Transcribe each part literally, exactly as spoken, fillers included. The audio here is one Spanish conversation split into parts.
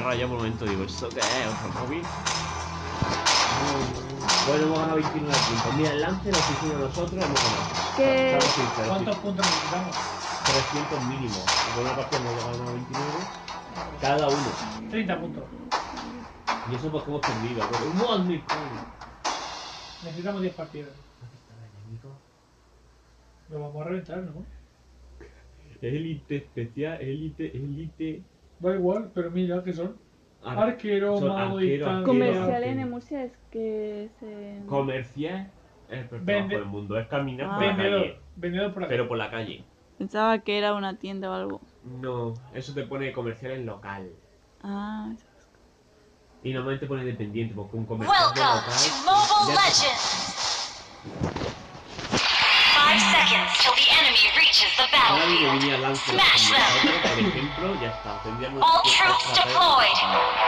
rayado por un momento, digo, ¿eso qué es? ¿Otro móvil? Bueno, hemos ganado veintinueve puntos. Mira, el lance lo hicimos nosotros, hemos ganado. ¿Qué? ¿Cuántos puntos necesitamos? trescientos mínimo. Por una parte hemos llegado a veintinueve. Cada uno. treinta puntos. Y eso porque hemos perdido. Porque... ¡Madre! Necesitamos diez partidas. Lo vamos a reventar, ¿no? Élite especial, élite, élite. Da igual, pero mira que son. Ar Arquero, son mago, arquero, distancia. Comercial arquero. en Murcia es que se... Comercial es el peor Vende- trabajo del mundo. Es caminar Ah. por la Vendedor. calle. Vendedor por aquí. Pero por la calle. Pensaba que era una tienda o algo. No, eso te pone comercial en local. Ah, eso. Y normalmente pone dependiente, porque un comercial de Welcome local. to Mobile ya- Legends! Five seconds till the enemy reaches the Ahora mismo battlefield. venía Lance con Smash them! nosotros, por ejemplo, ya está. Tendríamos All que troops tratar- deployed.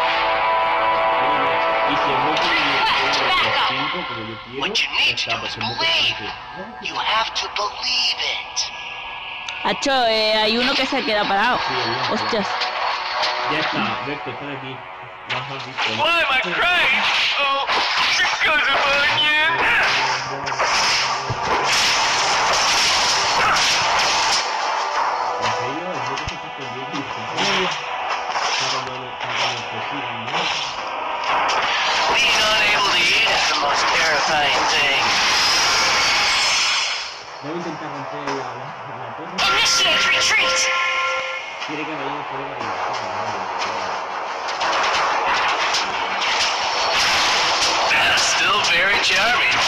Y si el otro Request backup. cinco, como yo quiero, What you need to está, do pues, is en modo believe. tanque. You have to believe it. Hacho, eh, hay uno que se queda parado. Sí, el Lance. Hostias. Ya está, Vector, están aquí. Las has visto. Why am I crying? Oh, because of onion. ¿En serio? ¿Es lo que te estás perdiendo? Claro, no, no, no, no, pues sí, ¿no? Being unable to eat is the most terrifying thing. Voy a intentar romper la, la, la torre. Initiate retreat! Quiere que vayamos por ahí. Still very charming.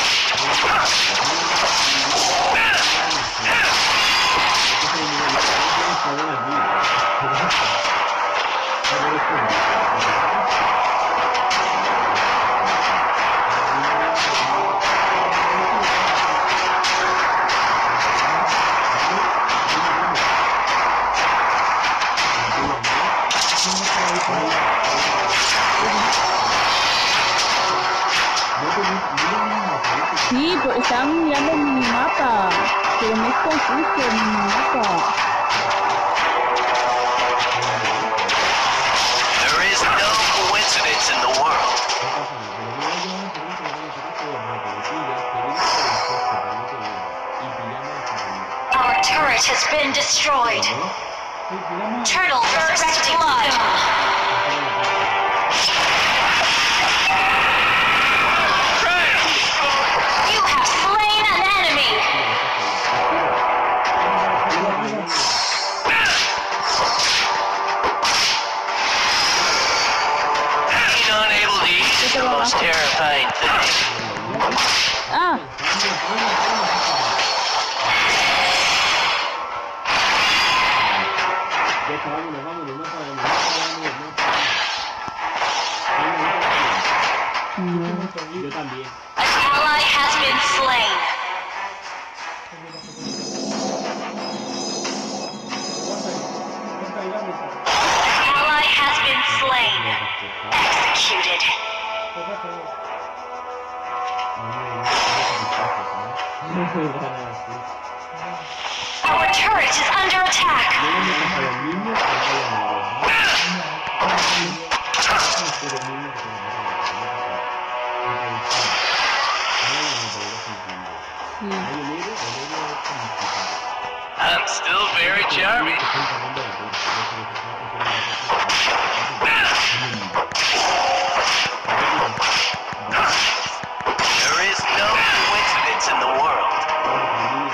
Sí, pues estaban mirando el minimapa. Pero me es confuso el minimapa. There is no coincidence in the world. Our turret has been destroyed. Turtle first blood. You have slain an enemy. Being unable to eat is the most terrifying thing. Ah, Ya está, vámonos, vámonos, no podemos, no podemos, no podemos. Yo también. An ally has been slain. An ally has been slain. Executed. Our turret is under attack. I'm still very charming. There is no coincidence in the world.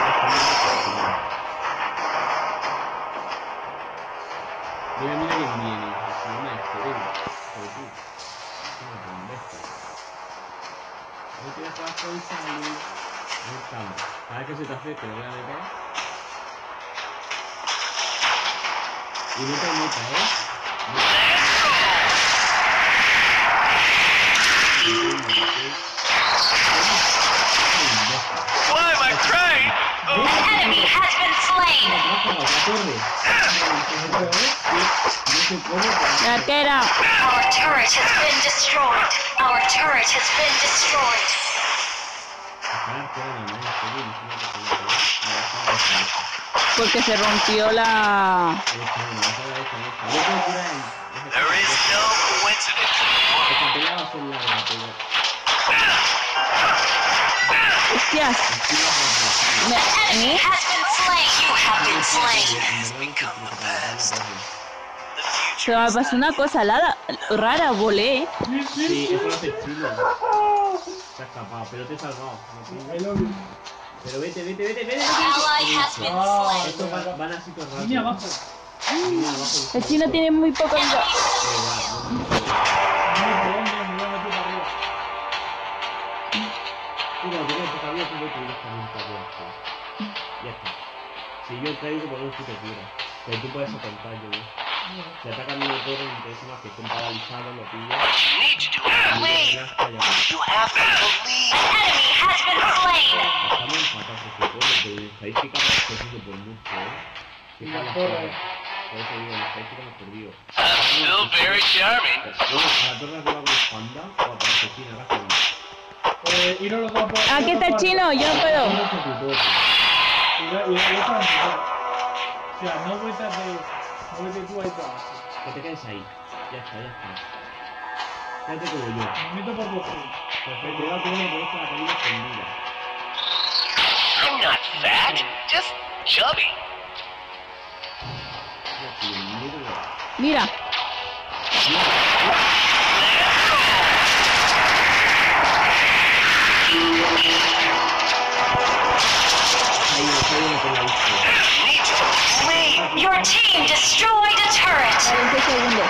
Mira, mira que viene, es una excelente. Pero tú, una pendeja. No te vas con salud. Ahí estamos. Cada que se te acerque, lo voy a meter. Y no te metas, ¿eh? Why am I crying? An enemy has been slain. la arquera. Our turret has been destroyed. Our turret has been destroyed. Porque se rompió la... There is pelea va a ser larga, pero... Hostias. Me- Enemy ¿eh? has been slain. You have been slain. Pero me pasó una cosa lara, rara, volé. Sí, eso lo hace el chino. Se ha escapado, pero te he salvado. ¿No? I love you. Pero vete, vete, vete, vete, An vete. ally has been slain. Estos van, van así todo el rato. Línea abajo. Línea abajo. El chino tiene muy poca vida. Da igual, no, no, no. No, por dónde, me voy a meter para arriba. Tú cuando tienes poca vida, tú vete directamente a abajo. Ya está. Si yo caigo, por lo menos tú te curas. Pero tú puedes aguantar, yo no. Si atacan mi motor, me interesa más que estén paralizados, lo pillas. What you need to do is believe. You have to believe. An enemy has been slain. Estamos empatados, se supone, pero en estadística no se hizo por mucho, ¿eh? Y la torre. Por eso digo, en estadística hemos perdido. I'm still very charming. Bueno, a la torre arriba con espalda o a para Cecina, acá está. Eh, iros los dos por... Aquí está el chino, yo no puedo. Y la y la otra mitad. O sea, no vueltas de... Muévete tú ahí para abajo. Que te quedes ahí. Ya está, ya está. Quédate como yo. Me meto por vos. Perfecto, cuidado que no me conozco la caída escondida. I'm not fat, just chubby. Ya estoy en medio de... Mira. Ahí, ahí no te la hice. Need to believe. Your team destroyed a turret. veinte segundos.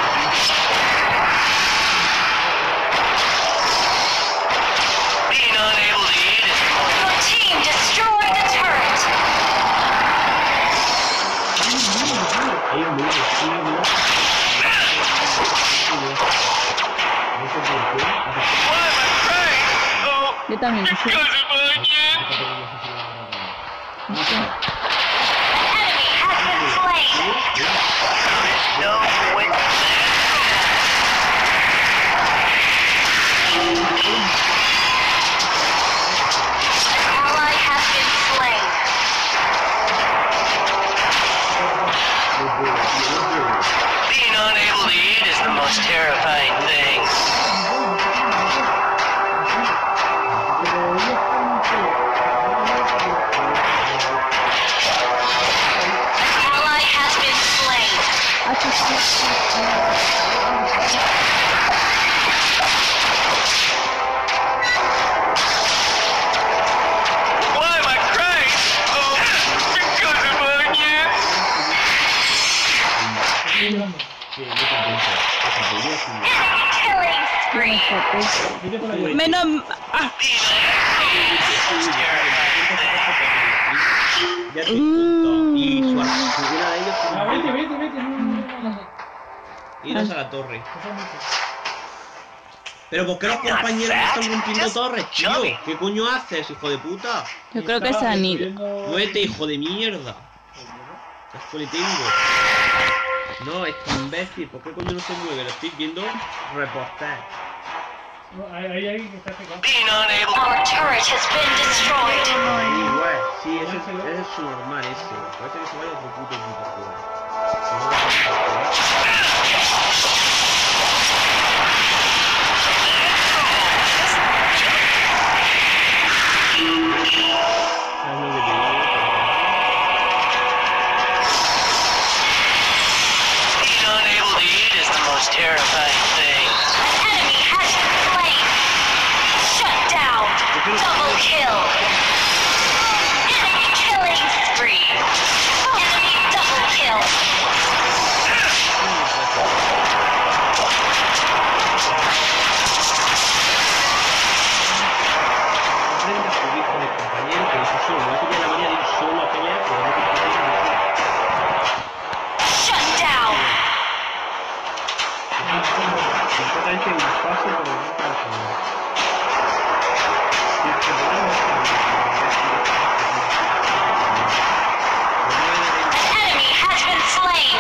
Being unable to eat is more Your team destroyed a turret. Ahí un muro, sí, un muro. No sé por qué. Why am I crying? Oh, Yo también. Sí. because of onion. No sé. An enemy has been slain. no way. An ally has been slain. Being unable to eat is the most terrifying thing. An ally has been slain. Aquí Why am I crying? Oh, because of onion. Sí, yo también sé. Yo sí. Enemy killing spree. Vete por ahí. menos. Ah. Ya te punto. Y su una de ellos Ah, vete, vete, vete. No, no, no, no. iros a la torre. Eso es mucho. Pero ¿por qué los compañeros me están rompiendo torres, tío? ¿Qué coño haces, hijo de puta? Yo creo que se han ido. Muévete, hijo de mierda. ¿Qué asco le tengo? No, es que imbécil. ¿Por qué coño no se mueve? Lo estoy viendo repostar. No, Hay hay alguien que está pegado. Being unable. Our turret has been destroyed. Ahí, güey. Sí, ese es, ese es su normal, ese. Parece que se vaya otro puto equipo fuera. Si no, ¿sabes lo que te digo? Being unable to eat is the most terrifying thing. An enemy has been slain. Shut down. Double kill. Enemy killing spree. Enemy double kill. Aprende a subir con el compañero que dice solo. No tenía la manera de ir solo a pelear, pero no te compañero. Shut down. Completamente un paso por el resto de la semana. Y es que podemos An enemy has been slain.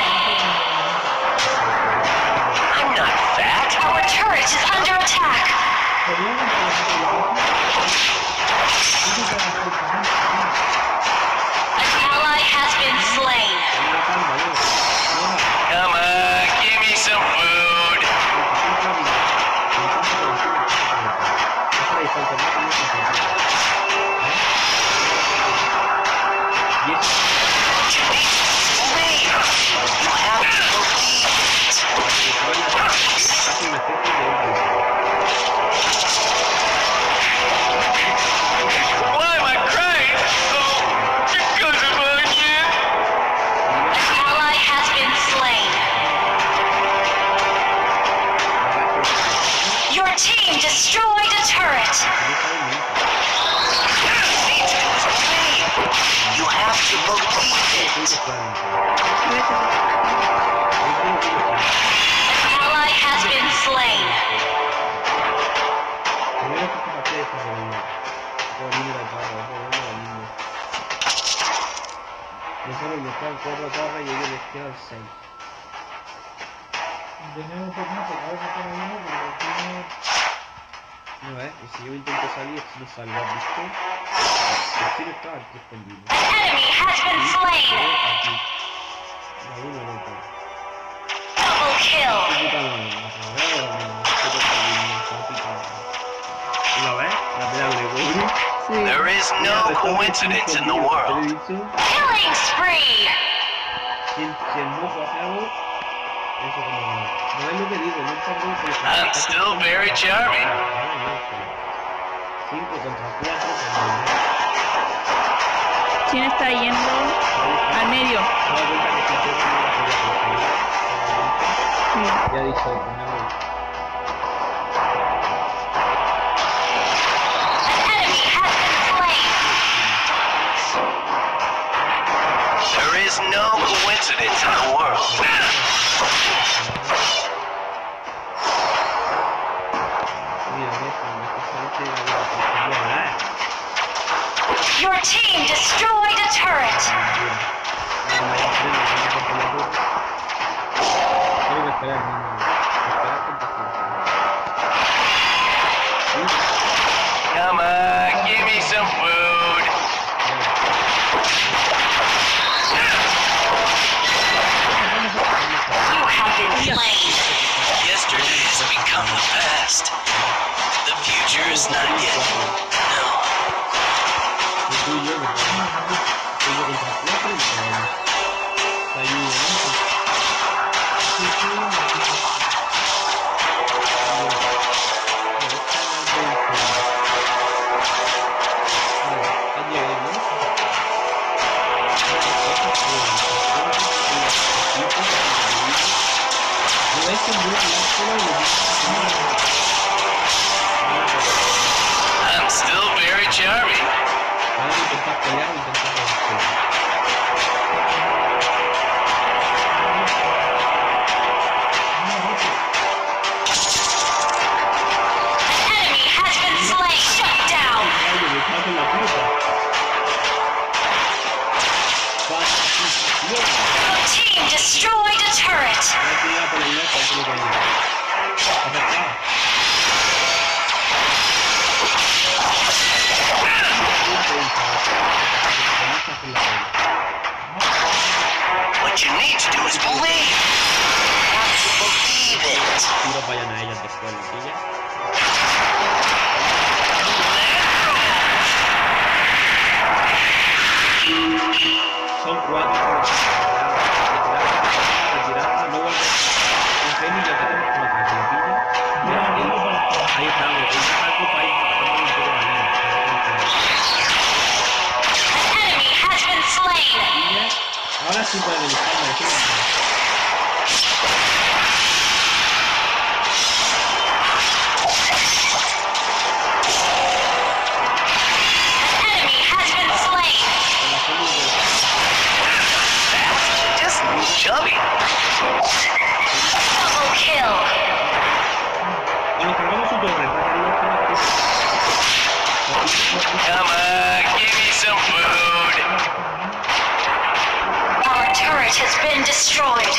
I'm not fat. Our turret is under attack. An ally has been slain. Come on, give me some food. team destroyed a turret. You have to believe it. An ally has been slain. Nosotros nos quedan cuatro torres y ellos les quedan seis. Tenemos por más, porque a veces estamos uno, pero aquí no. No, eh, y si yo intento salir, no salgo, ¿has visto? El tiro estaba aquí escondido. An enemy has been slain. Aquí. La uno no está. Double kill. Puta madre, ¿la ves? La pena de Gregory. Sí. There is no coincidence in the world. Killing spree. Si el, si el mozo hace algo, eso como no. No es lo que digo, no está bien porque... I'm still very charming. cinco contra cuatro. ¿Quién está yendo al medio? Sí. Ya he dicho, no. An enemy has been slain. There is no coincidence in the world. Your team destroyed a turret. Come on, give me some food. You have been slain. Yesterday has become the past. The future is not yet. No. I'm still very charming. An enemy has been slain. Shut down. Your team destroyed a turret. What you need to do is believe. You have to believe it. Tiros vayan a ellas después, ¿lo pillas? Son cuatro. Retirada, no vuelve. Un genio ya tenemos cuatro, ¿lo pillas? Ahí estamos, el saco para ir un poco de An enemy has been slain. ahora sí pueden buscarme. An enemy has been slain. Just chubby. Double kill. Cuando cargamos su torre, Come on, give me some food. Our turret has been destroyed.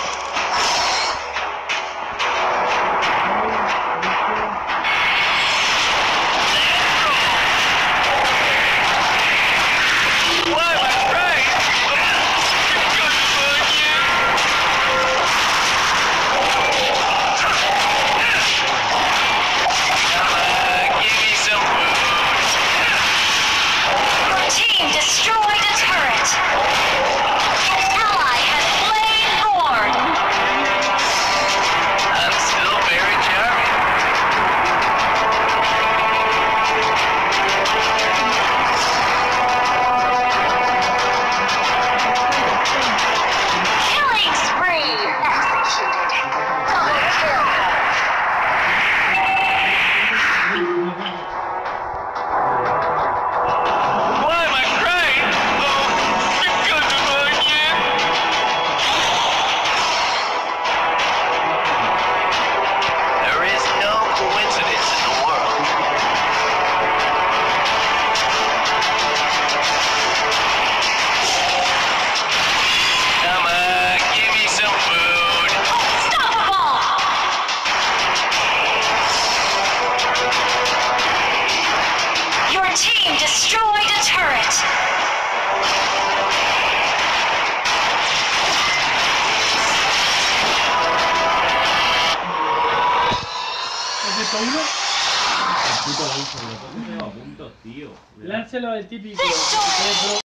Why am I right? Come on, give me some food. Your team destroyed a turret. An ally has slain Thor. team destroyed a turret. ¿Es esto uno? El puto Lancelot, ¿por qué se va a puntos, tío? Láncelo el típico. que tiene pro-